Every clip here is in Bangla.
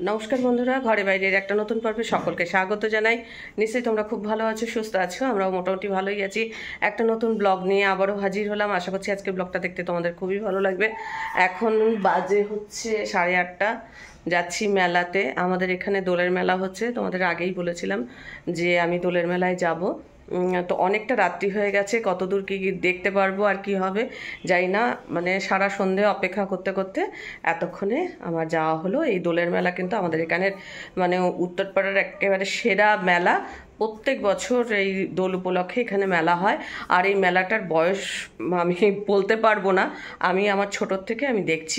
নমস্কার বন্ধুরা, ঘরে বাইরের একটা নতুন পর্বে সকলকে স্বাগত জানাই। নিশ্চয়ই তোমরা খুব ভালো আছো, সুস্থ আছো, আমরাও মোটামুটি ভালোই আছি। একটা নতুন ব্লগ নিয়ে আবারও হাজির হলাম। আশা করছি আজকে ব্লগটা দেখতে তোমাদের খুবই ভালো লাগবে। এখন বাজে হচ্ছে 8:30। যাচ্ছি মেলাতে। আমাদের এখানে দোলের মেলা হচ্ছে, তোমাদের আগেই বলেছিলাম যে আমি দোলের মেলায় যাব। তো অনেকটা রাত্রি হয়ে গেছে, কতদূর কী দেখতে পারবো আর কি হবে জানি না। মানে সারা সন্ধে অপেক্ষা করতে করতে এতক্ষণে আমার যাওয়া হলো। এই দোলের মেলা কিন্তু আমাদের এখানের মানে উত্তরপাড়ার একেবারে সেরা মেলা। প্রত্যেক বছর এই দোল উপলক্ষে এখানে মেলা হয়। আর এই মেলাটার বয়স আমি বলতে পারবো না, আমি আমার ছোটোর থেকে আমি দেখছি।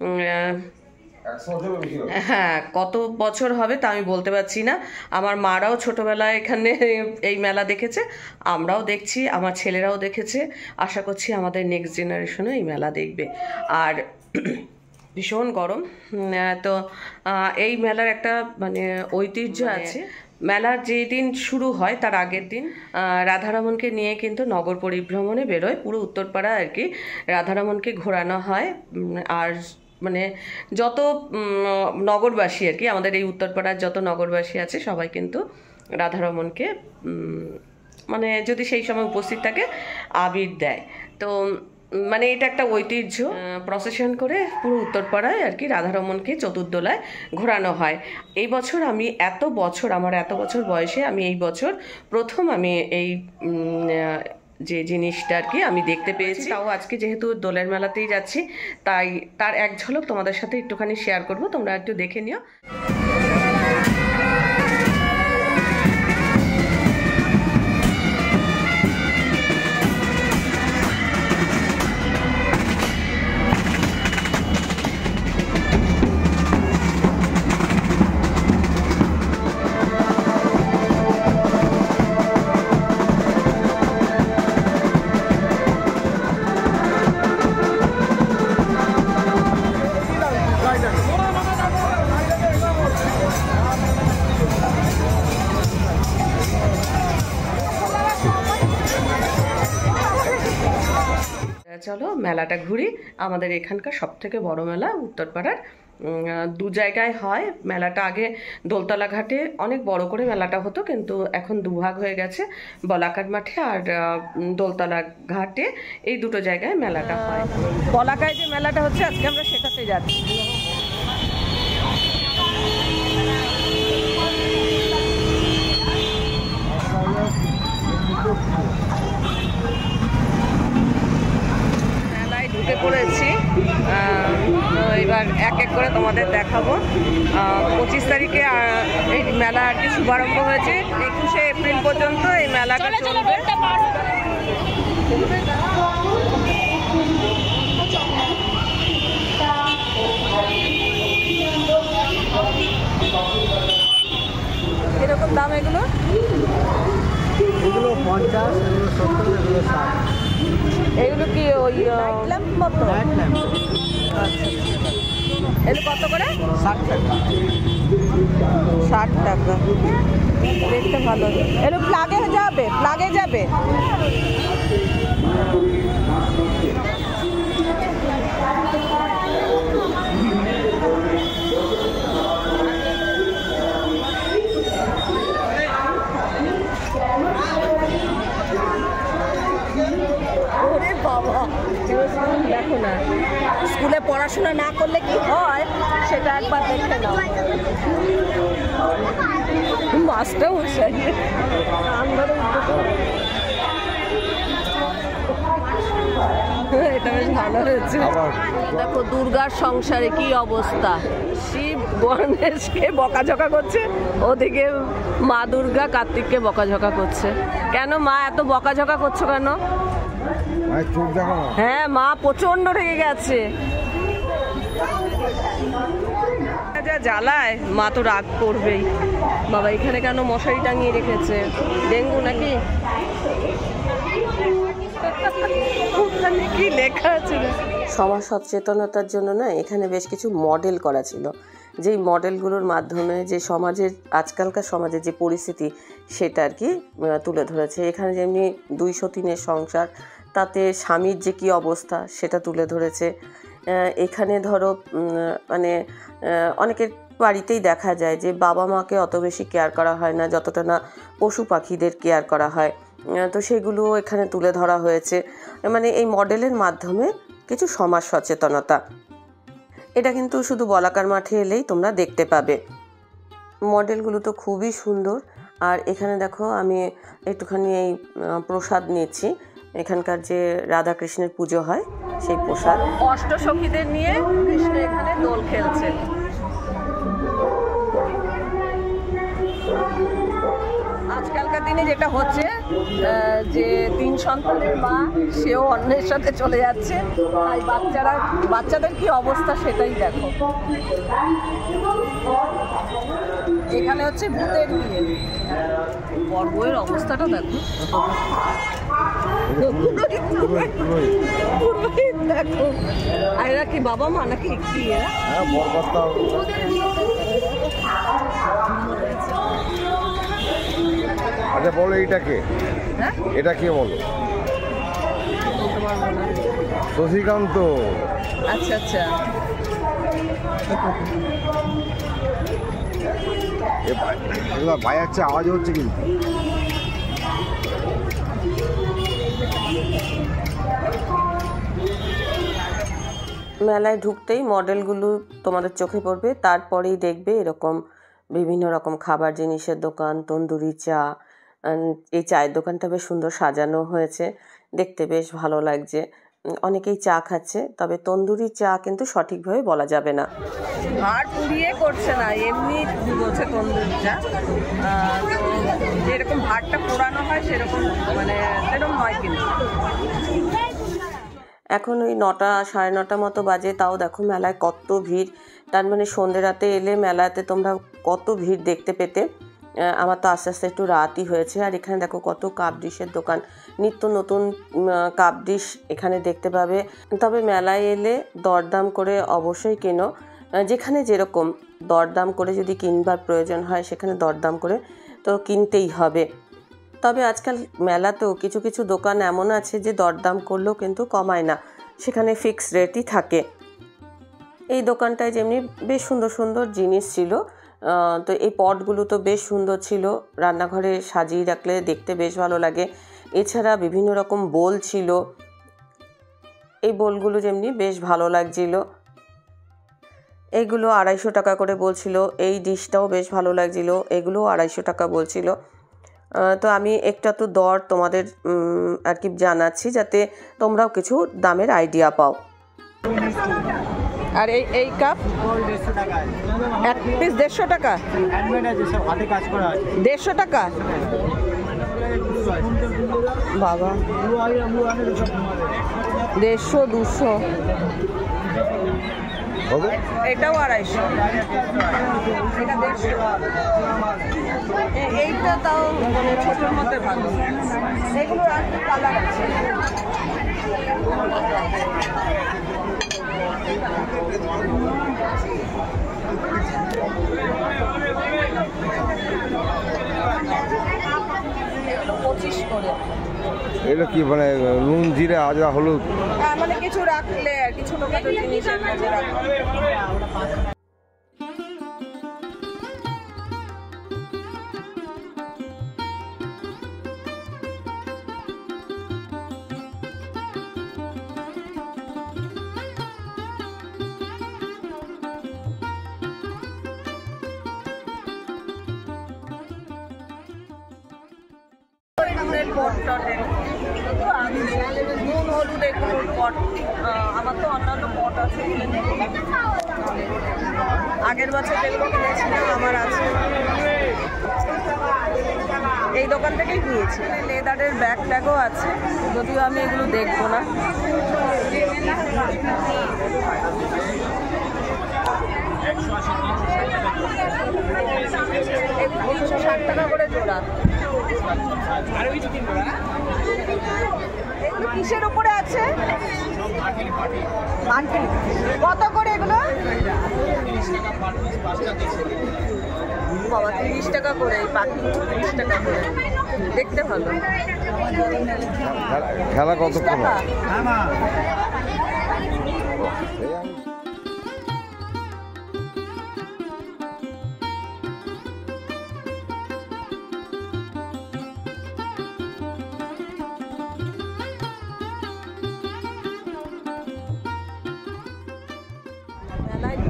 হ্যাঁ, কত বছর হবে তা আমি বলতে পারছি না। আমার মারাও ছোটবেলায় এখানে এই মেলা দেখেছে, আমরাও দেখছি, আমার ছেলেরাও দেখেছে। আশা করছি আমাদের নেক্সট জেনারেশনও এই মেলা দেখবে। আর ভীষণ গরম, তো এই মেলার একটা মানে ঐতিহ্য আছে। মেলার যেই দিন শুরু হয় তার আগের দিন রাধারমণকে নিয়ে কিন্তু নগর পরিভ্রমণে বেরোয় পুরো উত্তরপাড়া আর কি। রাধারমণকে ঘোরানো হয়। আর মানে যত নগরবাসী আর কি, আমাদের এই উত্তরপাড়ার যত নগরবাসী আছে সবাই কিন্তু রাধারমণকে মানে যদি সেই সময় উপস্থিত থাকে আবির দেয়। তো মানে এটা একটা ঐতিহ্য। প্রসেশন করে পুরো উত্তরপাড়ায় আর কি রাধারমণকে চতুর্দোলায় ঘোরানো হয়। এই বছর আমি আমার এত বছর বয়সে আমি এই বছর প্রথম আমি এই যে জিনিসটা আর কি আমি দেখতে পেয়েছি। তাও আজকে যেহেতু দোলের মেলাতেই যাচ্ছি, তাই তার এক ঝলক তোমাদের সাথে একটুখানি শেয়ার করব, তোমরা একটু দেখে নিও। চলো মেলাটা ঘুরি। আমাদের এখানকার সবথেকে বড় মেলা উত্তরপাড়ার। দু জায়গায় হয় মেলাটা। আগে দোলতলা ঘাটে অনেক বড় করে মেলাটা হতো, কিন্তু এখন দুভাগ হয়ে গেছে, বলাকার মাঠে আর দোলতলা ঘাটে, এই দুটো জায়গায় মেলাটা হয়। বলাকায় যে মেলাটা হচ্ছে আজকে আমরা সেটাতে যাচ্ছি। ঢুকে পড়েছি, এবার এক এক করে তোমাদের দেখাবো। 25 তারিখে এই মেলা আর কি শুভারম্ভ হয়েছে। 21শে এপ্রিল পর্যন্ত এই মেলাটা চলবে। এরকম দাম এগুলো? এগুলো 50, এগুলো 70, এগুলো 60। এগুলো কি ওই ল্যাম্প মতো? এগুলো কত করে? 60 টাকা। 60 টাকা, দেখতে ভালো। এগুলো প্লাগে যাবে। দেখো না, স্কুলে পড়াশোনা না করলে কি হয় সেটা একবার দেখে নাও। মাছটা বসাই এটা বেশ ভালো হয়েছে। দেখো দুর্গার সংসারে কি অবস্থা, শিব গণেশকে বকাঝকা করছে, ওদিকে মা দুর্গা কার্তিককে বকাঝকা করছে। কেন মা এত বকাঝকা করছো কেন? হ্যাঁ, মা প্রচন্ড রেগে গেছে। যা জ্বালায়, মা তো রাগ করবেই। বাবা এখানে কেন মশারি টাঙিয়ে রেখেছে? ডেঙ্গু নাকি? কি লেখা আছে? সমাজ সচেতনতার জন্য না এখানে বেশ কিছু মডেল করা ছিল, যেই মডেলগুলোর মাধ্যমে যে সমাজের আজকালকার সমাজের যে পরিস্থিতি সেটা আর কি তুলে ধরেছে। এখানে যেমনি 203-এর সংসার, তাতে স্বামীর যে কী অবস্থা সেটা তুলে ধরেছে। এখানে ধরো মানে অনেকের বাড়িতেই দেখা যায় যে বাবা মাকে অত বেশি কেয়ার করা হয় না যতটা না পশু পাখিদের কেয়ার করা হয়। তো সেগুলো এখানে তুলে ধরা হয়েছে, মানে এই মডেলের মাধ্যমে কিছু সমাজ সচেতনতা। এটা কিন্তু শুধু বলাকার মাঠে এলেই তোমরা দেখতে পাবে। মডেলগুলো তো খুবই সুন্দর। আর এখানে দেখো আমি একটুখানি এই প্রসাদ নিয়েছি, এখানকার যে রাধা কৃষ্ণের পুজো হয় সেই প্রসাদ। অষ্টসখীদের নিয়ে কৃষ্ণ এখানে দোল খেলছে। আজকালকার দিনে যেটা হচ্ছে যে 3 সন্তানের মা সেও অন্যের সাথে চলে যাচ্ছে, তাই বাচ্চাদের কি অবস্থা সেটাই দেখো। এখানে হচ্ছে ভূতের বিয়ে, বউয়ের অবস্থাটা দেখো। দেখো এরা কি বাবা মা নাকি কি? আচ্ছা বলো এটা কে? এটা কে বলো? শশীকান্ত। আচ্ছা আচ্ছা, ভাই যাচ্ছে, আওয়াজ হচ্ছে কিন্তু। মেলায় ঢুকতেই মডেলগুলো তোমাদের চোখে পড়বে, তারপরেই দেখবে এরকম বিভিন্ন রকম খাবার জিনিসের দোকান, তন্দুরি চা। এই চায়ের দোকানটা বেশ সুন্দর সাজানো হয়েছে, দেখতে বেশ ভালো লাগছে। অনেকেই চা খাচ্ছে, তবে তন্দুরি চা কিন্তু সঠিকভাবে বলা যাবে না। ভাড় পুড়িয়ে করছে না, এমনি বলছে তন্দুরি চা। যেরকম ভাড়টা পোড়ানো হয় সেরকম সেরকম নয় কিন্তু। এখন ওই 9টা সাড়ে 9টা মতো বাজে, তাও দেখো মেলায় কত ভিড়। তার মানে সন্ধ্যে রাতে এলে মেলাতে তোমরা কত ভিড় দেখতে পেতে। আমার তো আস্তে আস্তে একটু রাতই হয়েছে। আর এখানে দেখো কত কাপ ডিশের দোকান, নিত্য নতুন কাপ ডিশ এখানে দেখতে পাবে। তবে মেলায় এলে দরদাম করে অবশ্যই কেনো, যেখানে যেরকম দরদাম করে যদি কিনবার প্রয়োজন হয় সেখানে দরদাম করে তো কিনতেই হবে। তবে আজকাল মেলাতেও কিছু কিছু দোকান এমন আছে যে দরদাম করলেও কিন্তু কমায় না, সেখানে ফিক্স রেটই থাকে। এই দোকানটায় যেমনি বেশ সুন্দর সুন্দর জিনিস ছিল, তো এই পটগুলো তো বেশ সুন্দর ছিল, রান্নাঘরে সাজিয়ে রাখলে দেখতে বেশ ভালো লাগে। এছাড়া বিভিন্ন রকম বোল ছিল, এই বোলগুলো যেমনি বেশ ভালো লাগছিল। এইগুলো 250 টাকা করে বলছিল। এই ডিশটাও বেশ ভালো লাগছিল, এগুলোও 250 টাকা বলছিল। তো আমি একটা তো দর তোমাদের আর কি জানাচ্ছি, যাতে তোমরাও কিছু দামের আইডিয়া পাও। আর এই কাপ 150 টাকা, এক পিস 150 টাকা, হ্যান্ডমেড আছে, সব হাতে কাজ করা আছে। 150 টাকা বাবা, 150 200 হবে। এটাও 250, এটা 150। এইটা তাও ছোটোর মধ্যে ভালো। এগুলো আর কি কালার আছে। এগুলো 25 করে। এটা কি মানে নুন জিরে আদা হলুদ? মানে কিছু রাখলে আর কি, ছোটখাটো জিনিসের মধ্যে রাখলে। নুন হলুদ এগুলোর পট, আমার তো অন্যান্য পট আছে, আগের বছর যেগুলো কিনেছিলাম আমার আছে। এই দোকান থেকেই কিনেছি। লেদারের ব্যাগ ট্যাগও আছে, যদিও আমি এগুলো দেখবো না। এগুলো 360 টাকা করে জোড়া। এগুলো কিসের উপরে আছে? কত করে এগুলো? বাবা 30 টাকা করে, এই পাখি 30 টাকা করে, দেখতে ভালো। খেলা কত টাকা?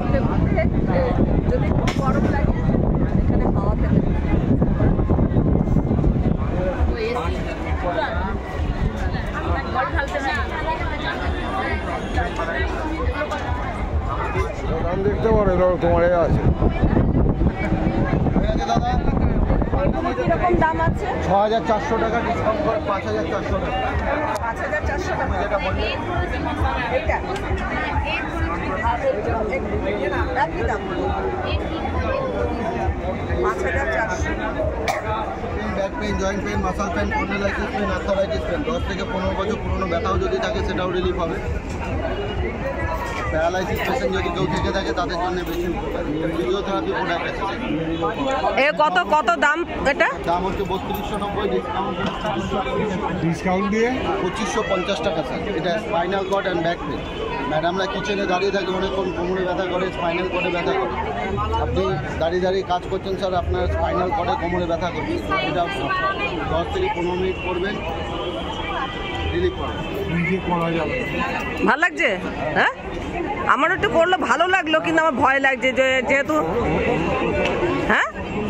ঘুরতে ঘুরতে যদি খুব গরম লাগে এখানে হাওয়া খেতে দাম দেখতে পারো, এগুলো তোমার এ আছে। কিরকম দাম আছে? 6,400 টাকা ডিসকাউন্ট করে 5,400 টাকা। 5,400 টাকা যেটা বললেন এইটা আর একই দাম 5,400। Back pain, joint pain, muscle pain, spondylitis pain, arthritis pain, 10 থেকে 15 বছর পুরনো ব্যথাও যদি থাকে সেটাও রিলিফ হবে। প্যারালাইসিস পেশেন্ট যদি কেউ থেকে থাকে তাদের জন্য বেশি ফিজিওথেরাপি প্রোডাক্ট আছে। এ কত কত দাম এটা? দাম হচ্ছে 3290, ডিসকাউন্ট দিয়ে 2550 টাকা স্যার। এটা spinal cord and back pain. ম্যাডামরা কিচেনে দাঁড়িয়ে থাকে, অনেকক্ষণ কোমরে ব্যথা করে, স্পাইনাল কর্ডে ব্যথা করে। আপনি দাঁড়িয়ে দাঁড়িয়ে কাজ করছেন স্যার, আপনার স্পাইনাল কর্ডে কোমরে ব্যথা করছে, এটা 10 থেকে 15 মিনিট করবেন, রিলিফ পাবেন। ভালো লাগছে? হ্যাঁ, আমারও একটু করলে ভালো লাগলো, কিন্তু আমার ভয় লাগছে যেহেতু হ্যাঁ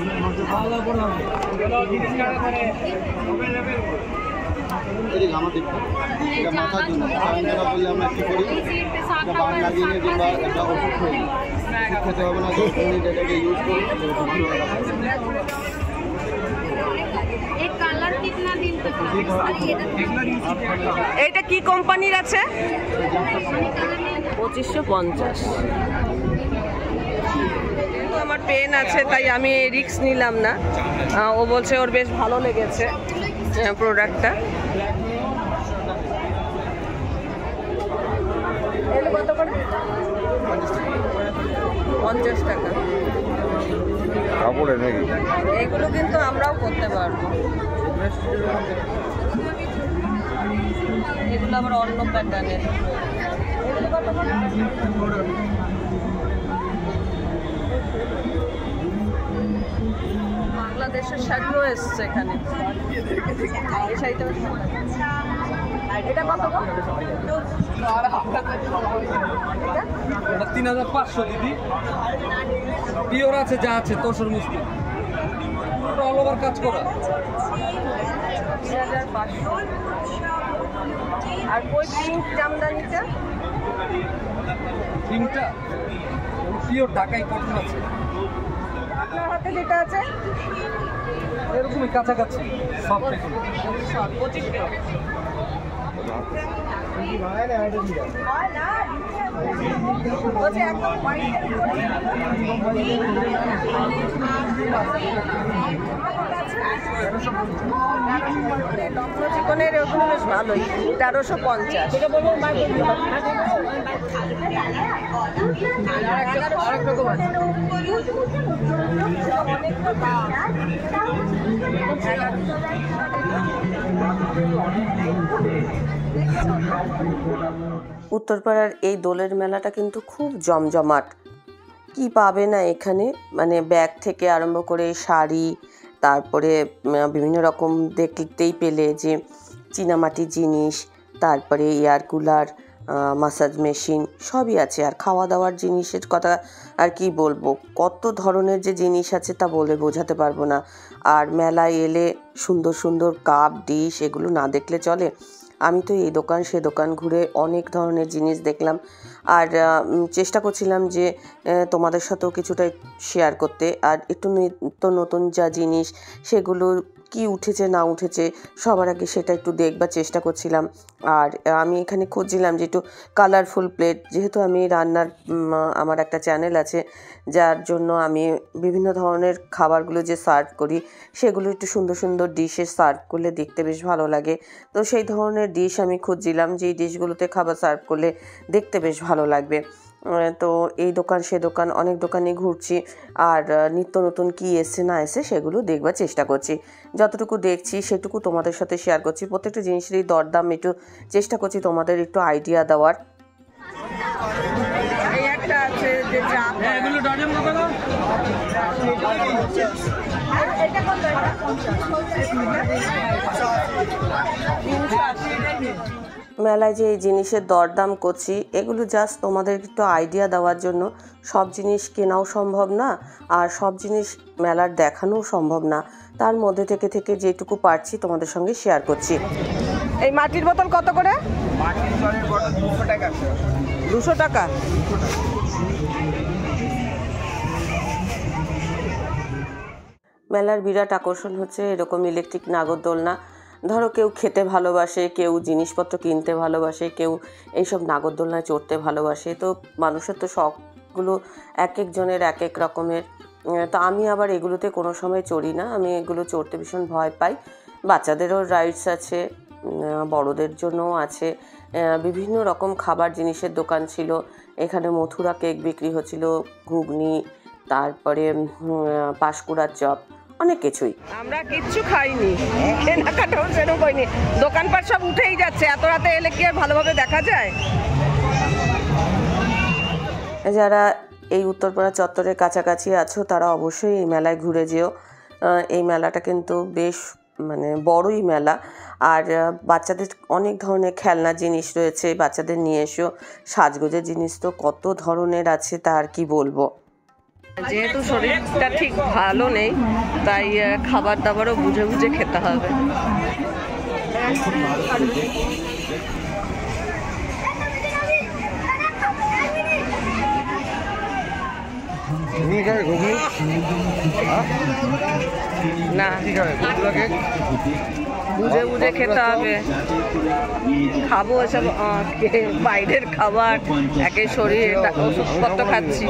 এদিকে আমাদের এটা মাথার জন্য সায়ন্তনা করলে আমরা কী করি, এটা বান লাগিয়ে নিয়ে কিংবা একটা ওষুধ খাই, ওষুধ খেতে হবে না, 10 মিনিট এটাকে ইউজ করি। এইটা কি কোম্পানির আছে? 2550। আমার পেন আছে তাই আমি রিস্ক নিলাম না। ও বলছে ওর বেশ ভালো লেগেছে প্রোডাক্টটা। কত করে? 50 টাকা। কাপড়ের নাকি? এইগুলো কিন্তু আমরাও করতে পারবো। এগুলো আবার অন্য প্যাটার্নের। বাংলাদেশের শাড়িও এসছে এখানে। এই শাড়িটা এটা কত? 3500 দিদি। পিওর আছে, যা আছে তোষর মুশকিল, অল ওভার কাজ করা। 3500। আর ওই পিঙ্ক জামদানিটা? পিঙ্কটা পিওর ঢাকাই কটন আছে। আপনার হাতে যেটা আছে এরকমই কাছাকাছি সব থেকে। 2500। চিকনের ওগুলো বেশ ভালোই, 1350। উত্তরপাড়ার এই দোলের মেলাটা কিন্তু খুব জমজমাট। কি পাবে না এখানে, মানে ব্যাগ থেকে আরম্ভ করে শাড়ি, তারপরে বিভিন্ন রকম দেখতেই পেলে যে চীনামাটির জিনিস, তারপরে এয়ার কুলার, মাসাজ মেশিন সবই আছে। আর খাওয়া দাওয়ার জিনিসের কথা আর কি বলবো, কত ধরনের যে জিনিস আছে তা বলে বোঝাতে পারবো না। আর মেলায় এলে সুন্দর সুন্দর কাপ ডিশ এগুলো না দেখলে চলে। আমি তো এই দোকান সে দোকান ঘুরে অনেক ধরনের জিনিস দেখলাম, আর চেষ্টা করছিলাম যে তোমাদের সাথেও কিছুটা শেয়ার করতে। আর একটু নিত্য নতুন যা জিনিস সেগুলো কি উঠেছে না উঠেছে সবার আগে সেটা একটু দেখবার চেষ্টা করছিলাম। আর আমি এখানে খুঁজছিলাম যে একটু কালারফুল প্লেট, যেহেতু আমি রান্নার আমার একটা চ্যানেল আছে, যার জন্য আমি বিভিন্ন ধরনের খাবারগুলো যে সার্ভ করি সেগুলো একটু সুন্দর সুন্দর ডিশে সার্ভ করলে দেখতে বেশ ভালো লাগে। তো সেই ধরনের ডিশ আমি খুঁজছিলাম যে এই ডিশগুলোতে খাবার সার্ভ করলে দেখতে বেশ ভালো লাগবে। তো এই দোকান সে দোকান অনেক দোকানে ঘুরছি, আর নিত্য নতুন কী এসছে না এসছে সেগুলো দেখবার চেষ্টা করছি। যতটুকু দেখছি সেটুকু তোমাদের সাথে শেয়ার করছি। প্রত্যেকটা জিনিসেরই দরদাম একটু চেষ্টা করছি তোমাদের একটু আইডিয়া দেওয়ার। এই একটা আছে যে চা, এগুলো ডজন কত না? এটা কত? মেলায় যে এই জিনিসের দরদাম করছি এগুলো জাস্ট তোমাদের একটু আইডিয়া দেওয়ার জন্য। সব জিনিস কেনাও সম্ভব না, আর সব জিনিস মেলার দেখানোও সম্ভব না, তার মধ্যে থেকে যেটুকু পারছি তোমাদের সঙ্গে শেয়ার করছি। এই মাটির বোতল কত করে? মাটির জলের বটল 200 টাকা। 200 টাকা। মেলার বিরাট আকর্ষণ হচ্ছে এরকম ইলেকট্রিক নাগরদোলনা। ধরো কেউ খেতে ভালোবাসে, কেউ জিনিসপত্র কিনতে ভালোবাসে, কেউ এইসব নাগরদোলনায় চড়তে ভালোবাসে। তো মানুষের তো শখগুলো এক একজনের এক এক রকমের। তো আমি আবার এগুলোতে কোনো সময় চড়ি না, আমি এগুলো চড়তে ভীষণ ভয় পাই। বাচ্চাদেরও রাইডস আছে, বড়দের জন্যও আছে। বিভিন্ন রকম খাবার জিনিসের দোকান ছিল এখানে। মথুরা কেক বিক্রি হচ্ছিল, ঘুগনি, তারপরে পাঁশকুড়ার চপ, অনেক কিছুই। আমরা কিচ্ছু খাইনি, কেনাকাটাও সেরকম করিনি। দোকানপাট সব উঠেই যাচ্ছে, এত রাতে এলে কি আর ভালোভাবে দেখা যায়? যারা এই উত্তরপাড়া চত্বরের কাছাকাছি আছো তারা অবশ্যই এই মেলায় ঘুরে যেও। এই মেলাটা কিন্তু বেশ বড়ই মেলা। আর বাচ্চাদের অনেক ধরনের খেলনা জিনিস রয়েছে, বাচ্চাদের নিয়ে এসো। সাজগোজের জিনিস তো কত ধরনের আছে, তা আর কি বলবো। যেহেতু শরীরটা ঠিক ভালো নেই, তাই খাবার দাবারও বুঝে বুঝে খেতে হবে। না, বুঝে বুঝে খেতে হবে। খাবো এসব বাইরের খাবার, একে শরীর ওষুধপত্র খাচ্ছি।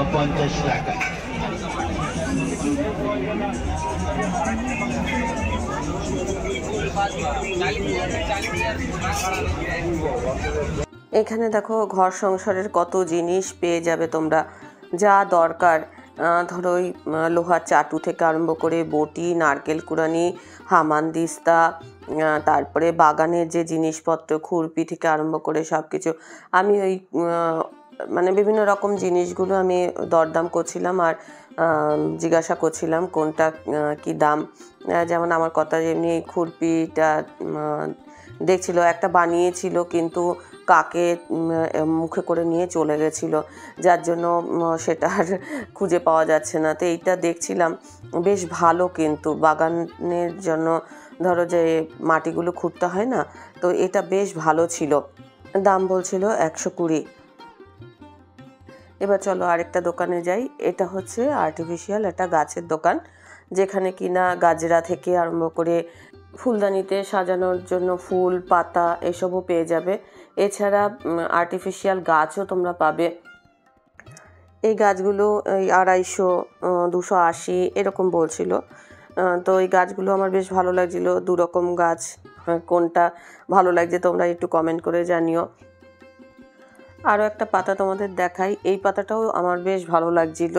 এখানে দেখো ঘর সংসারের কত জিনিস পেয়ে যাবে তোমরা, যা দরকার। ধরো ওই লোহার চাটু থেকে আরম্ভ করে বটি, নারকেল কুড়ানি, হামানদিস্তা, তারপরে বাগানের যে জিনিসপত্র, খুরপি থেকে আরম্ভ করে সব কিছু। আমি ওই বিভিন্ন রকম জিনিসগুলো আমি দরদাম করছিলাম আর জিজ্ঞাসা করছিলাম কোনটা কি দাম। যেমন আমার কথা যেমনি এই খুরপিটা দেখছিল, একটা বানিয়েছিল কিন্তু কাকে মুখে করে নিয়ে চলে গেছিল, যার জন্য সেটা আর খুঁজে পাওয়া যাচ্ছে না। তো এইটা দেখছিলাম, বেশ ভালো, কিন্তু বাগানের জন্য ধরো যে মাটিগুলো খুঁড়তে হয় না, তো এটা বেশ ভালো ছিল। দাম বলছিল 120। এবার চলো আরেকটা দোকানে যাই। এটা হচ্ছে আর্টিফিশিয়াল একটা গাছের দোকান, যেখানে কিনা গাজরা থেকে আরম্ভ করে ফুলদানিতে সাজানোর জন্য ফুল, পাতা এসবও পেয়ে যাবে। এছাড়া আর্টিফিশিয়াল গাছও তোমরা পাবে। এই গাছগুলো এই 250, 280 এরকম বলছিল। তো এই গাছগুলো আমার বেশ ভালো লাগছিল। 2 রকম গাছ, কোনটা ভালো লাগছে তোমরা একটু কমেন্ট করে জানিও। আরও একটা পাতা তোমাদের দেখাই, এই পাতাটাও আমার বেশ ভালো লাগছিল।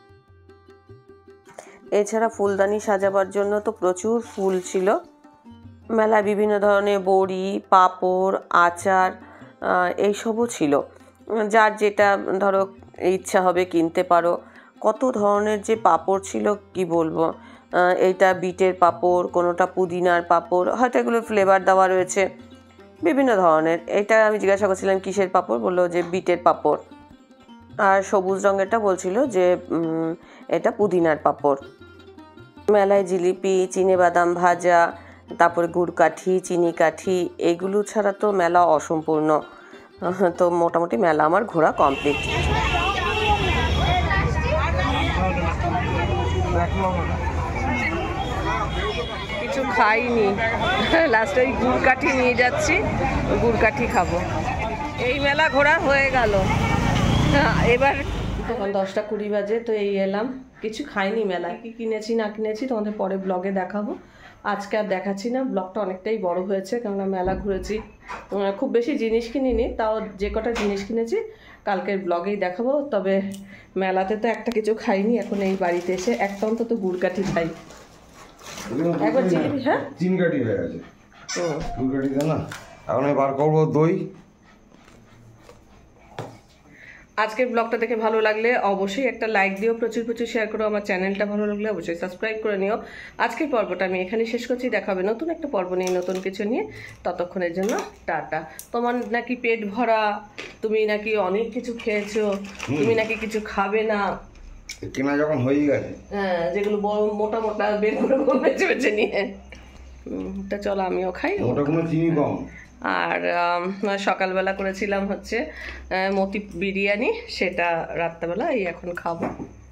এছাড়া ফুলদানি সাজাবার জন্য তো প্রচুর ফুল ছিল। মেলায় বিভিন্ন ধরনের বড়ি, পাঁপড়, আচার এইসবও ছিল। যার যেটা ধরো ইচ্ছা হবে কিনতে পারো। কত ধরনের যে পাঁপড় ছিল কি বলবো। এইটা বিটের পাঁপড়, কোনোটা পুদিনার পাঁপড়, হয়তো এগুলো ফ্লেভার দেওয়া রয়েছে বিভিন্ন ধরনের। এটা আমি জিজ্ঞাসা করছিলাম কিসের পাঁপড়, বললো যে বিটের পাঁপড়। আর সবুজ রঙেরটা বলছিল যে এটা পুদিনার পাঁপড়। মেলায় জিলিপি, চিনেবাদাম ভাজা, তারপরে গুড়কাঠি, চিনি কাঠি, এগুলো ছাড়া তো মেলা অসম্পূর্ণ। তো মোটামুটি মেলা আমার ঘোরা কমপ্লিট। কিছু খাইনি, লাস্টে ওই গুড়কাঠি নিয়ে যাচ্ছি, গুড়কাঠি খাবো। এই মেলা ঘোরা হয়ে গেল। এবার তখন 10টা 20 বাজে, তো এই এলাম। কিছু খাইনি মেলায়, কি কিনেছি না কিনেছি তোমাদের পরে ব্লগে দেখাবো। আজকে আর দেখাচ্ছি না, ব্লগটা অনেকটাই বড় হয়েছে, কেননা মেলা ঘুরেছি, খুব বেশি জিনিস কিনিনি। তাও যে কটা জিনিস কিনেছি কালকের ব্লগেই দেখাবো। তবে মেলাতে তো একটা কিছু খাইনি, এখন এই বাড়িতে এসে একটা অন্তত গুড়কাঠি খাই। একবার জিলিপি, হ্যাঁ চিনকাঠি হয়ে গেছে, গুড়কাঠি না। এখন বার করবো দই। আজকের ব্লগটা দেখে ভালো লাগলে অবশ্যই একটা লাইক দিও, প্রচুর প্রচুর শেয়ার করো। আমার চ্যানেলটা ভালো লাগলে অবশ্যই সাবস্ক্রাইব করে নিও। আজকের পর্বটা আমি এখানে শেষ করছি, দেখাবে নতুন একটা পর্ব নিয়ে, নতুন কিছু নিয়ে। ততক্ষণের জন্য টাটা। তোমার নাকি পেট ভরা, তুমি নাকি অনেক কিছু খেয়েছো, তুমি নাকি কিছু খাবে না, কেনা যখন হয়ে গেছে, হ্যাঁ, যেগুলো বড় মোটা মোটা বের করে বেছে বেছে নিয়ে। তা চলো আমিও খাই। ওটা কোনো চিনি কম। আর সকালবেলা করেছিলাম হচ্ছে মতি বিরিয়ানি, সেটা রাত্রেবেলা এই এখন খাবো।